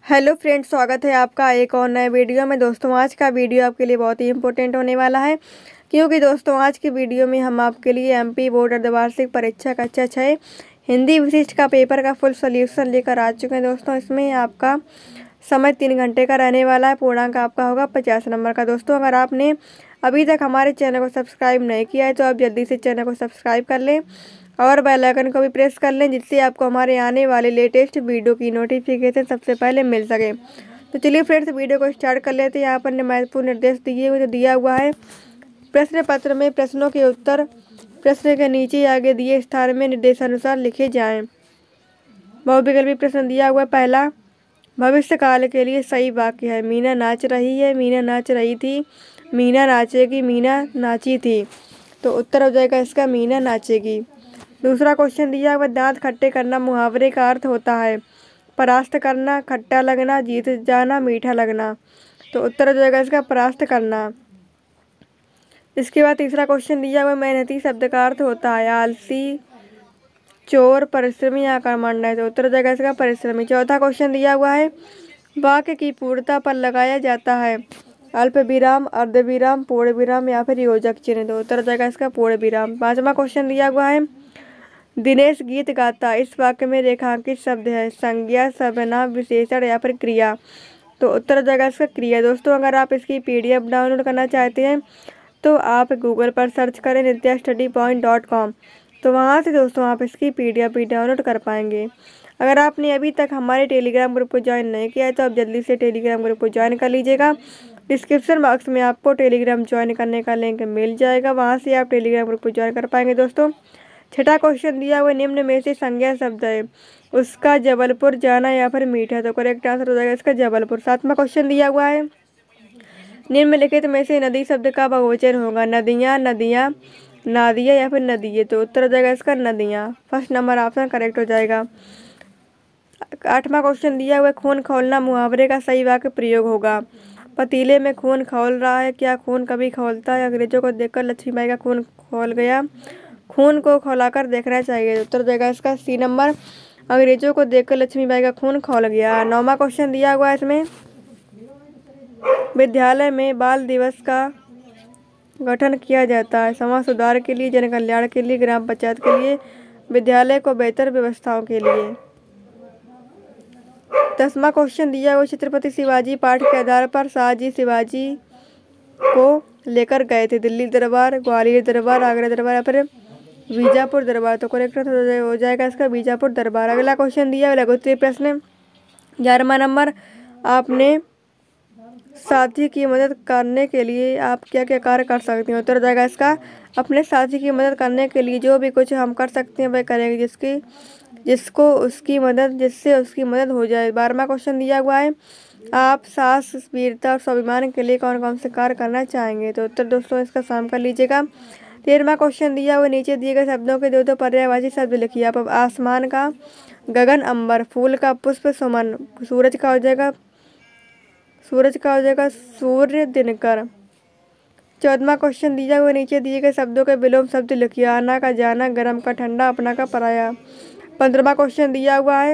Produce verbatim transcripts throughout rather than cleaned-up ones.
Hello friends, स्वागत है आपका एक और नए वीडियो में। दोस्तों, आज का वीडियो आपके लिए बहुत ही इंपॉर्टेंट होने वाला है, क्योंकि दोस्तों आज की वीडियो में हम आपके लिए एमपी बोर्ड अर्धवार्षिक परीक्षा कक्षा छः हिंदी विशिष्ट का पेपर का फुल सोल्यूशन लेकर आ चुके हैं। दोस्तों, इसमें आपका समय तीन घंटे का रहने वाला है। पूर्णांक आपका होगा पचास नंबर का। दोस्तों, अगर आपने अभी तक हमारे चैनल को सब्सक्राइब नहीं किया है तो आप जल्दी से चैनल को सब्सक्राइब कर लें और बेल आइकन को भी प्रेस कर लें, जिससे आपको हमारे आने वाले लेटेस्ट वीडियो की नोटिफिकेशन सबसे पहले मिल सके। तो चलिए फ्रेंड्स, वीडियो को स्टार्ट कर लेते हैं। यहाँ पर महत्वपूर्ण निर्देश दिए हुए तो दिया हुआ है, प्रश्न पत्र में प्रश्नों के उत्तर प्रश्न के नीचे आगे दिए स्थान में निर्देशानुसार लिखे जाएं। बहुविकल्पी प्रश्न दिया हुआ है। पहला, भविष्य काल के लिए सही वाक्य है। मीना नाच रही है, मीना नाच रही थी, मीना नाचेगी, मीना नाची थी। तो उत्तर हो जाएगा इसका मीना नाचेगी। दूसरा क्वेश्चन दिया हुआ, दांत खट्टे करना मुहावरे का अर्थ होता है परास्त करना, खट्टा लगना, जीत जाना, मीठा लगना। तो उत्तर हो जाएगा इसका परास्त करना। इसके बाद तीसरा क्वेश्चन दिया हुआ, मेहनती शब्द का अर्थ होता है आलसी, चोर, परिश्रमी या कर्मण्य। तो उत्तर हो जाएगा इसका परिश्रमी। चौथा क्वेश्चन दिया हुआ है, वाक्य की पूर्णता पर लगाया जाता है अल्प विराम, अर्ध विराम, पूर्ण विराम या फिर योजक चिन्ह। तो उत्तर हो जाएगा इसका पूर्ण विराम। पांचवा क्वेश्चन दिया हुआ है, दिनेश गीत गाता। इस वाक्य में रेखांकित शब्द है संज्ञा, सर्वनाम, विशेषण या फिर क्रिया। तो उत्तर हो जाएगा इसका क्रिया। दोस्तों, अगर आप इसकी पीडीएफ डाउनलोड करना चाहते हैं तो आप गूगल पर सर्च करें Nitya study point dot com. तो वहाँ से दोस्तों आप इसकी पीडीएफ भी डाउनलोड कर पाएंगे। अगर आपने अभी तक हमारे टेलीग्राम ग्रुप को ज्वाइन नहीं किया है तो आप जल्दी से टेलीग्राम ग्रुप को ज्वाइन कर लीजिएगा। डिस्क्रिप्शन बॉक्स में आपको टेलीग्राम ज्वाइन करने का लिंक मिल जाएगा, वहाँ से आप टेलीग्राम ग्रुप को ज्वाइन कर पाएंगे। दोस्तों, छठा क्वेश्चन दिया हुआ, निम्न में से संज्ञा शब्द है उसका जबलपुर जाना या फिर मीठा। तो करेक्ट आंसर हो जाएगा इसका जबलपुर। सातवां क्वेश्चन दिया हुआ है, निम्नलिखित में से नदी शब्द का बहुवचन होगा नदियाँ, नदियाँ, नादिया या फिर नदिये। तो उत्तर हो जाएगा इसका नदियाँ। फर्स्ट नंबर ऑप्शन करेक्ट हो जाएगा। आठवां क्वेश्चन दिया हुआ, खून खौलना मुहावरे का सही वाक्य प्रयोग होगा पतीले में खून खौल रहा है, क्या खून कभी खौलता है? अंग्रेजों को देखकर लक्ष्मीबाई का खून खौल गया, खून को खौलाकर देखना चाहिए। उत्तर देगा इसका सी नंबर, अंग्रेजों को देखकर लक्ष्मीबाई का खून खौल गया। नौवां क्वेश्चन दिया हुआ है इसमें, विद्यालय में बाल दिवस का गठन किया जाता है समाज सुधार के लिए, जन कल्याण के लिए, ग्राम पंचायत के लिए, विद्यालय को बेहतर व्यवस्थाओं के लिए। दसवां क्वेश्चन दिया हुआ, छत्रपति शिवाजी पाठ के आधार पर शाहजी शिवाजी को लेकर गए थे दिल्ली दरबार, ग्वालियर दरबार, आगरा दरबार या फिर बीजापुर दरबार। तो करेक्ट हो जाएगा इसका बीजापुर दरबार। अगला क्वेश्चन दिया लघु उत्तरीय प्रश्न ग्यारहवां नंबर, आपने साथी की मदद करने के लिए आप क्या क्या कार्य कर सकते हैं? उत्तर हो जाएगा इसका, अपने साथी की मदद करने के लिए जो भी कुछ हम कर सकते हैं वह करेंगे जिसकी जिसको उसकी मदद जिससे उसकी मदद हो जाए। बारहवां क्वेश्चन दिया हुआ है, आप साहस, वीरता और स्वाभिमान के लिए कौन कौन से कार्य करना चाहेंगे? तो उत्तर दोस्तों इसका शाम कर लीजिएगा। तेरहवां क्वेश्चन दिया हुआ, नीचे दिए गए शब्दों के दो दो पर्यायवाची शब्द लिखिए आप। आसमान का गगन अंबर, फूल का पुष्प सुमन, सूरज का हो जाएगा सूरज का हो जाएगा सूर्य दिनकर। चौदहवां क्वेश्चन दिया हुआ, नीचे दिए गए शब्दों के विलोम शब्द लिखिए। आना का जाना, गर्म का ठंडा, अपना का पराया। पंद्रहवां क्वेश्चन दिया हुआ है,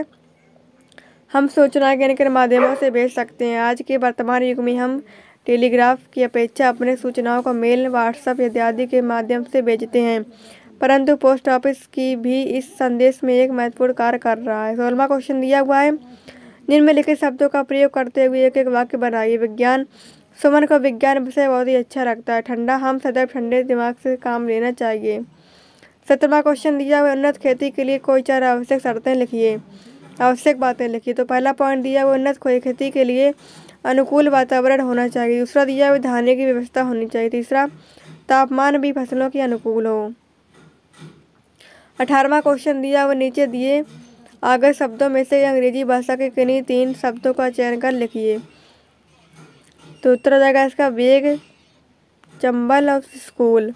हम सूचना किन किन माध्यमों से भेज सकते हैं? आज के वर्तमान युग में हम टेलीग्राफ की अपेक्षा अपने सूचनाओं को मेल, व्हाट्सएप इत्यादि के माध्यम से भेजते हैं, परंतु पोस्ट ऑफिस की भी इस संदेश में एक महत्वपूर्ण कार्य कर रहा है। सोलहवां क्वेश्चन दिया हुआ है, निम्नलिखित शब्दों का प्रयोग करते हुए एक एक वाक्य बनाइए। विज्ञान, सुमन को विज्ञान विषय बहुत ही अच्छा लगता है। ठंडा, हम सदैव ठंडे दिमाग से काम लेना चाहिए। सत्रहवां क्वेश्चन दिया हुआ, उन्नत खेती के लिए कोई चार आवश्यक शर्तें लिखिए, आवश्यक बातें लिखिए। तो पहला पॉइंट दिया हुआ, उन्नत खेती के लिए अनुकूल वातावरण होना चाहिए। दूसरा दिया हुआ, धान्य की व्यवस्था होनी चाहिए। तीसरा, तापमान भी फसलों के अनुकूल हो। अठारहवां क्वेश्चन दिया हुआ, नीचे दिए आगे शब्दों में से अंग्रेजी भाषा के किन्हीं तीन शब्दों का चयन कर लिखिए। तो उत्तर हो जाएगा इसका बैग, चंबल और स्कूल।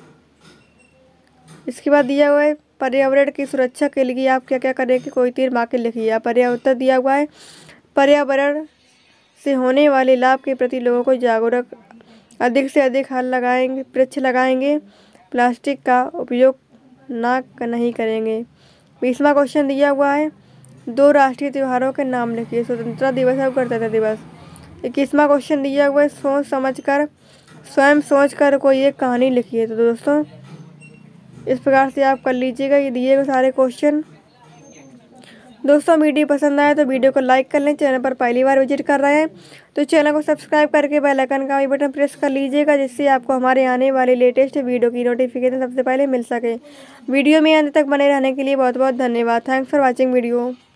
इसके बाद दिया हुआ है, पर्यावरण की सुरक्षा के लिए आप क्या क्या करेंगे? कोई तीन वाक्य लिखिए। पर्यावरण उत्तर दिया हुआ है, पर्यावरण से होने वाले लाभ के प्रति लोगों को जागरूक, अधिक से अधिक हल लगाएंगे, वृक्ष लगाएंगे, प्लास्टिक का उपयोग ना नहीं करेंगे। बीसवां क्वेश्चन दिया हुआ है, दो राष्ट्रीय त्योहारों के नाम लिखिए। स्वतंत्रता दिवस और गणतंत्र दिवस। इक्कीसवां क्वेश्चन दिया हुआ है, सोच समझकर स्वयं सोचकर कोई एक कहानी लिखिए। तो दोस्तों इस प्रकार से आप कर लीजिएगा ये दिए हुए सारे क्वेश्चन। दोस्तों वीडियो पसंद आए तो वीडियो को लाइक कर लें। चैनल पर पहली बार विजिट कर रहे हैं तो चैनल को सब्सक्राइब करके बेल आइकन का भी बटन प्रेस कर लीजिएगा, जिससे आपको हमारे आने वाली लेटेस्ट वीडियो की नोटिफिकेशन सबसे पहले मिल सके। वीडियो में अंत तक बने रहने के लिए बहुत बहुत धन्यवाद। Thanks for watching video.